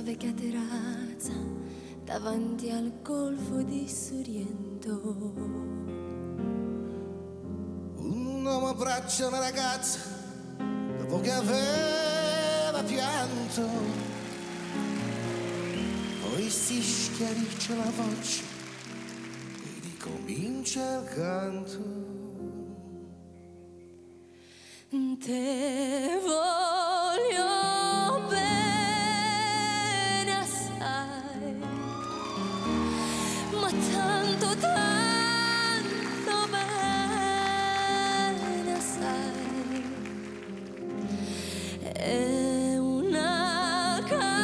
vecchia terrazza davanti al golfo di Sorrento. Un uomo abbraccia una ragazza dopo che aveva pianto, poi si schiarisce la voce e ricomincia il canto. Te voglio bene assai, ma tanto tanto bene assai. È una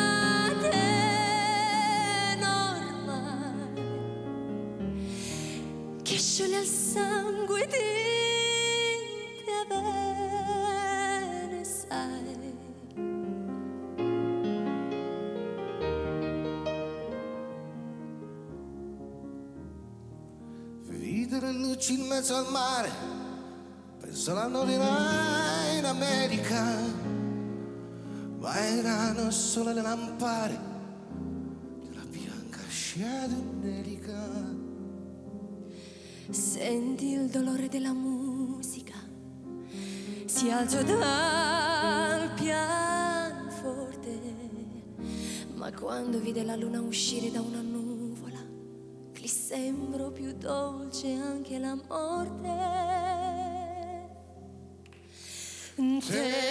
catena ormai che scioglie il sangue di te bene sai. Vedere luci in mezzo al mare, penso l'anno dirà in America, ma erano solo le lampade della bianca scia di un'elica. Senti il dolore della musica, si alza dal pianoforte, ma quando vide la luna uscire da una nuvola, gli sembrò più dolce anche la morte. Te